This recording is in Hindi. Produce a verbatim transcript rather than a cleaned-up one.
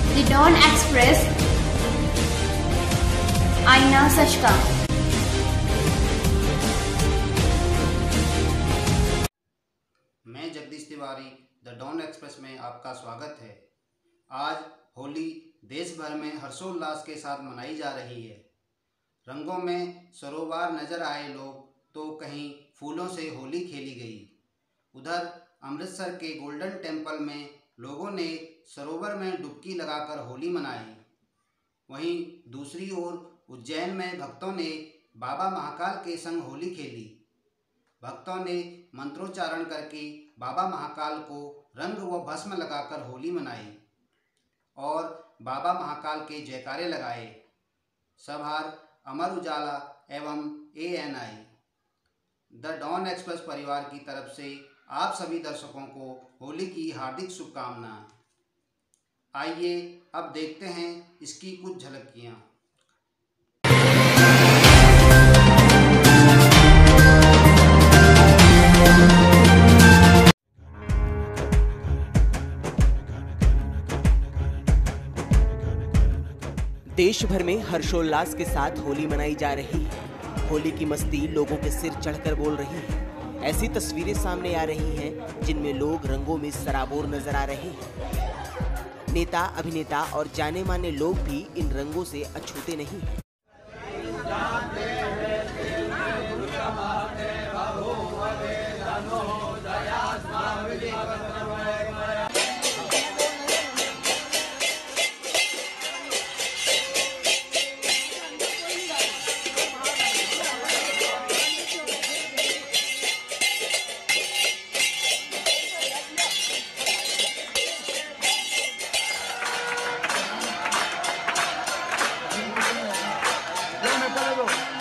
द डॉन एक्सप्रेस, आईना सच का। मैं Jagdish Tiwari the Don Express में आपका स्वागत है। आज होली देश भर में हर्षोल्लास के साथ मनाई जा रही है। रंगों में सरोवर नजर आए लोग, तो कहीं फूलों से होली खेली गई। उधर अमृतसर के गोल्डन टेम्पल में लोगों ने सरोवर में डुबकी लगाकर होली मनाई। वहीं दूसरी ओर उज्जैन में भक्तों ने बाबा महाकाल के संग होली खेली। भक्तों ने मंत्रोच्चारण करके बाबा महाकाल को रंग व भस्म लगाकर होली मनाई और बाबा महाकाल के जयकारे लगाए। सभार अमर उजाला एवं A N I the Don Express परिवार की तरफ से आप सभी दर्शकों को होली की हार्दिक शुभकामनाएं। आइए अब देखते हैं इसकी कुछ झलकियां। देश भर में हर्षोल्लास के साथ होली मनाई जा रही है। होली की मस्ती लोगों के सिर चढ़कर बोल रही है। ऐसी तस्वीरें सामने आ रही हैं जिनमें लोग रंगों में सराबोर नजर आ रहे हैं। नेता, अभिनेता और जाने माने लोग भी इन रंगों से अछूते नहीं हैं। Yo me paro.